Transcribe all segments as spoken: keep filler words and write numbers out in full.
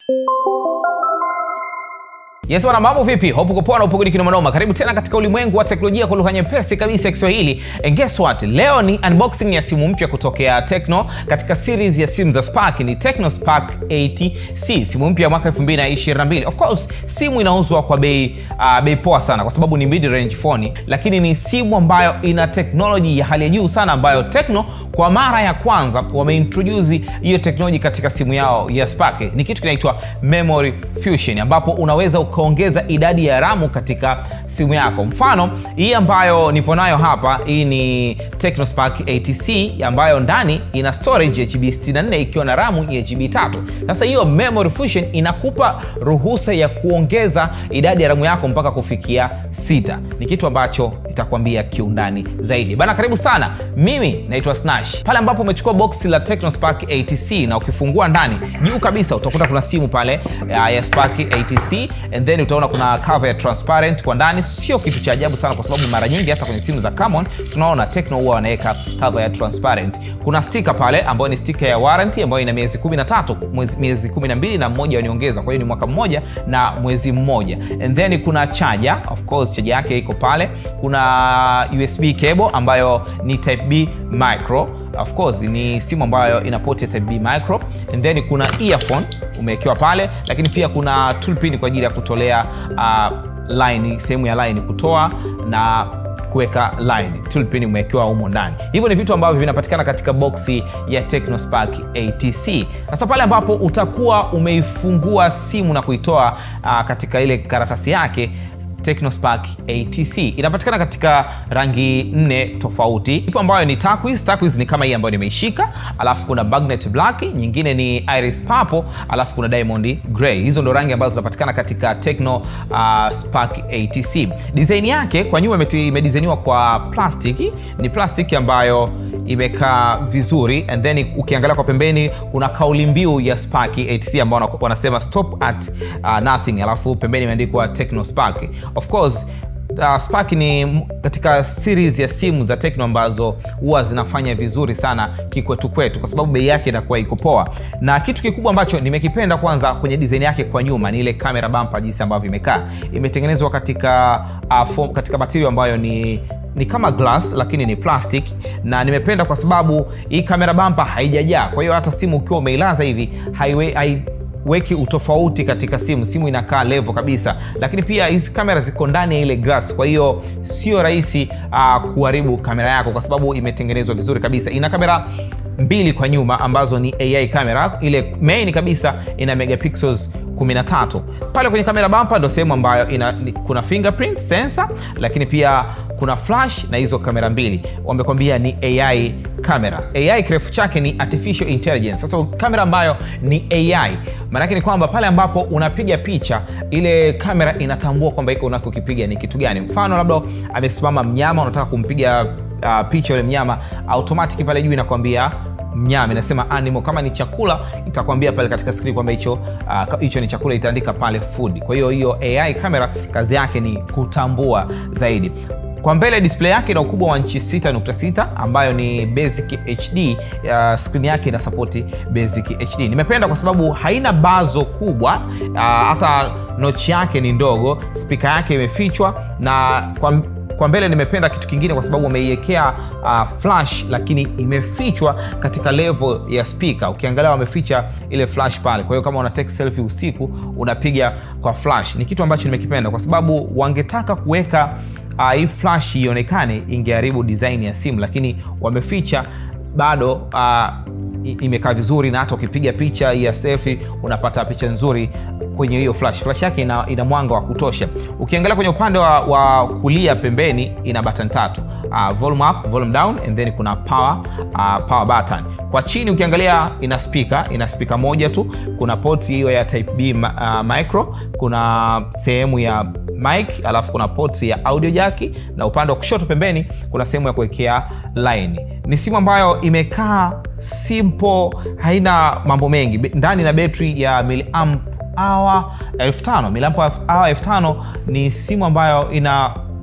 Yes, wana mambo vipi? Hope uko poa na upo kwenye manoma. Karibu tena katika ulimwengu wa teknolojia kwa lugha nyepesi kabisa ya Kiswahili. And guess what? Leo ni unboxing ya simu mpya kutokea TECNO katika series ya simu za Spark. Ni TECNO SPARK eighty C, simu mpya mwaka elfu mbili ishirini na mbili. Of course, simu inauzwa kwa bei uh, bei poa sana kwa sababu ni mid range phone, lakini ni simu ambayo ina technology ya hali ya juu sana ambayo TECNO kwa mara ya kwanza wameintroduce hiyo technology katika simu yao ya Spark. Ni kitu kinaitwa memory fusion, ambapo unaweza ukaongeza idadi ya RAM katika simu yako. Mfano, hii ambayo nipo nayo hapa, hii ni TECNO SPARK eighty C ambayo ndani ina storage ya G B sitini na nne ikiwa na RAM ya G B tatu. Sasa hiyo memory fusion inakupa ruhusa ya kuongeza idadi ya RAM yako mpaka kufikia sita. Ni kitu ambacho nitakwambia kiundani zaidi. Bana, karibu sana. Mimi naitwa Snash. Pale ambapo umechukua box la TECNO SPARK eighty C na ukifungua ndani, juu kabisa utakuta kuna simu pale ya, ya SPARK eighty C, and then utaona kuna cover ya transparent kwa ndani. Sio kitu cha ajabu sana kwa sababu mara nyingi hata kwenye simu za common tunaona TECNO huwa wanaweka cover ya transparent. Kuna sticker pale ambayo ni sticker ya warranty ambayo ina miezi kumi na tatu, miezi kumi na mbili na mmoja waniongeza, kwa hiyo ni mwaka mmoja na mwezi mmoja. And then kuna charger, of course charger yake iko pale. Kuna U S B cable ambayo ni type B micro. Of course ni simu ambayo ina port ya type B micro. And then kuna earphone umewekewa pale, lakini pia kuna tool pin kwa ajili ya kutolea uh, line, sehemu ya line kutoa na kuweka line. Tool pin umewekewa humo ndani. Hivyo ni vitu ambavyo vinapatikana katika boxi ya TECNO SPARK eighty C. Sasa pale ambapo utakuwa umeifungua simu na kuitoa uh, katika ile karatasi yake, TECNO SPARK eighty C inapatikana katika rangi nne tofauti. Ipo ambayo ni turquoise, turquoise ni kama hii ambayo nimeishika, alafu kuna bagnet black, nyingine ni iris purple, alafu kuna diamond gray. Hizo ndo rangi ambazo zinapatikana katika TECNO uh, SPARK eighty C. Design yake kwa nyuma imedesignwa kwa plastiki, ni plastiki ambayo imekaa vizuri. And then ukiangalia kwa pembeni kuna kauli mbiu ya SPARK eighty C ambao wanasema stop at uh, nothing, alafu pembeni imeandikwa TECNO SPARK. Of course uh, SPARK ni katika series ya simu za TECNO ambazo huwa zinafanya vizuri sana kikwetu kwetu kwa sababu bei yake inakuwa iko poa. Na kitu kikubwa ambacho nimekipenda kwanza kwenye design yake kwa nyuma ni ile camera bumper, jinsi ambavyo imekaa. Imetengenezwa katika uh, form, katika material ambayo ni ni kama glass lakini ni plastic, na nimependa kwa sababu hii camera bumper haijajaa. Kwa hiyo hata simu ukiwa umeilaza hivi haiwe hai weki utofauti katika simu, simu inakaa level kabisa. Lakini pia hizi kamera ziko ndani ya ile glass, kwa hiyo sio rahisi uh, kuharibu kamera yako kwa sababu imetengenezwa vizuri kabisa. Ina kamera mbili kwa nyuma ambazo ni A I kamera. Ile main kabisa ina megapixels kumi na tatu. Pale kwenye kamera bumper ndo sehemu ambayo ina, kuna fingerprint sensor, lakini pia kuna flash na hizo kamera mbili. Wamekwambia ni A I kamera. A I kirefu chake ni artificial intelligence. Sasa kamera ambayo ni A I, maana yake ni kwamba pale ambapo unapiga picha, ile kamera inatambua kwamba iko unakokipiga ni kitu gani. Mfano labda amesimama mnyama, unataka kumpiga uh, picha ile mnyama, automatic pale juu inakwambia mnyama, inasema animal. Kama ni chakula itakwambia pale katika screen kwamba hicho hicho uh, ni chakula, itaandika pale food. Kwa hiyo hiyo A I kamera kazi yake ni kutambua zaidi. Kwa mbele display yake ina ukubwa wa inchi sita nukta sita ambayo ni basic H D. Uh, screen yake ina support basic H D. Nimependa kwa sababu haina bazo kubwa, uh, hata notch yake ni ndogo, speaker yake imefichwa. Na kwa Kwa mbele nimependa kitu kingine kwa sababu wameiwekea uh, flash lakini imefichwa katika level ya speaker. Ukiangalia wameficha ile flash pale. Kwa hiyo kama una take selfie usiku unapiga kwa flash. Ni kitu ambacho nimekipenda kwa sababu wangetaka kuweka uh, hii flash ionekane, ingeharibu design ya simu, lakini wameficha bado uh, imekaa vizuri, na hata ukipiga picha ya selfie unapata picha nzuri kwenye hiyo flash. Flash yake ina, ina mwanga wa kutosha. Ukiangalia kwenye upande wa, wa kulia pembeni ina button tatu, uh, volume up, volume down, and then kuna power uh, power button. Kwa chini ukiangalia ina speaker, ina speaker moja tu. Kuna port hiyo ya type B uh, micro, kuna sehemu ya mic, alafu kuna port ya audio jack, na upande wa kushoto pembeni kuna sehemu ya kuwekea line. Ni simu ambayo imekaa simple, haina mambo mengi. Ndani na battery ya miliamp hour elfu tano. Miliamp hour elfu tano ni simu ambayo ina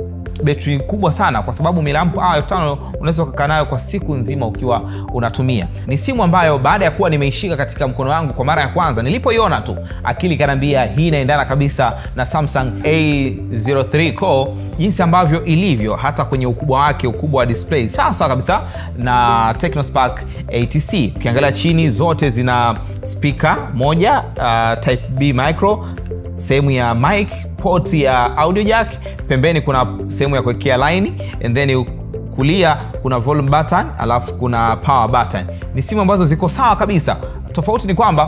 betri kubwa sana, kwa sababu miliampu ah elfu tano unaweza kukaa nayo kwa siku nzima ukiwa unatumia. Ni simu ambayo baada ya kuwa nimeishika katika mkono wangu kwa mara ya kwanza, nilipoiona tu akili kanambia hii inaendana kabisa na Samsung A zero three Core, jinsi ambavyo ilivyo hata kwenye ukubwa wake, ukubwa wa display sasa kabisa na TECNO SPARK A T C. Ukiangalia chini zote zina speaker moja, uh, type B micro, sehemu ya mic, port ya audio jack, pembeni kuna sehemu ya kuwekea line, and then kulia kuna volume button, alafu kuna power button. Ni simu ambazo ziko sawa kabisa. Tofauti ni kwamba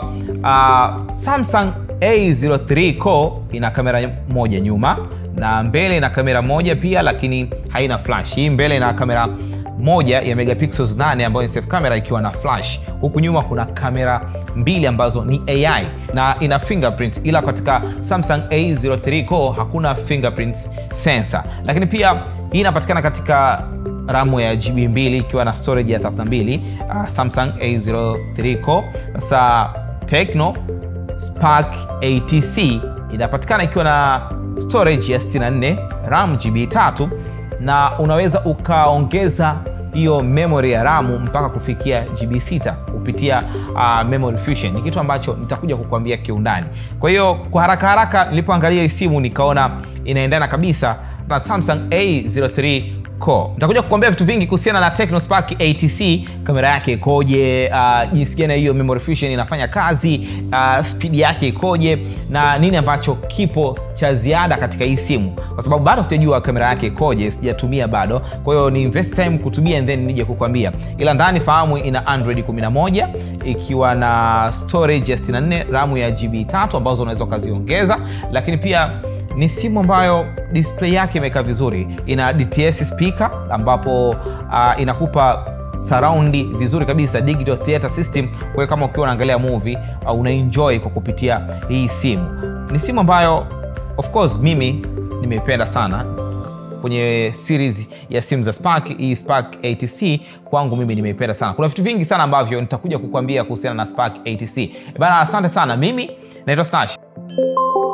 uh, Samsung A zero three Core ina kamera moja nyuma na mbele ina kamera moja pia, lakini haina flash. Hii mbele ina kamera moja ya megapixels nane ambayo ni self camera ikiwa na flash. Huku nyuma kuna kamera mbili ambazo ni A I na ina fingerprint, ila katika Samsung A zero three Core hakuna fingerprint sensor. Lakini pia hii inapatikana katika ramu ya G B mbili ikiwa na storage ya thelathini na mbili, uh, Samsung A zero three Core. Sasa TECNO SPARK A T C inapatikana ikiwa na storage ya sitini na nne, RAM G B tatu, na unaweza ukaongeza hiyo memory ya RAM mpaka kufikia G B sita kupitia uh, memory fusion. Ni kitu ambacho nitakuja kukuambia kiundani. Kwa hiyo kwa haraka haraka nilipoangalia hii simu nikaona inaendana kabisa na Samsung A zero three Core. Nitakuja kukuambia vitu vingi kuhusiana na TECNO SPARK A T C, kamera yake ikoje, uh, jinsi gani hiyo memory fusion inafanya kazi, uh, speed yake ikoje, na nini ambacho kipo cha ziada katika hii simu, kwa sababu bado sijajua kamera yake ikoje, sijatumia bado. Kwa hiyo ni invest time kutumia and then nije kukuambia. Ila ndani fahamu ina Android kumi na moja ikiwa na storage ya sitini na nne, RAM ya G B tatu ambazo unaweza kuziongeza, lakini pia ni simu ambayo display yake imekaa vizuri. Ina D T S speaker ambapo uh, inakupa surround vizuri kabisa, digital theater system. Kwa hiyo kama ukiwa unaangalia movie uh, unaenjoy kwa kupitia hii simu. Ni simu ambayo of course mimi nimeipenda sana kwenye series ya simu za Spark. Hii Spark A T C kwangu mimi nimeipenda sana. Kuna vitu vingi sana ambavyo nitakuja kukuambia kuhusiana na Spark A T C. Bana, asante sana. Mimi naitwa Stash.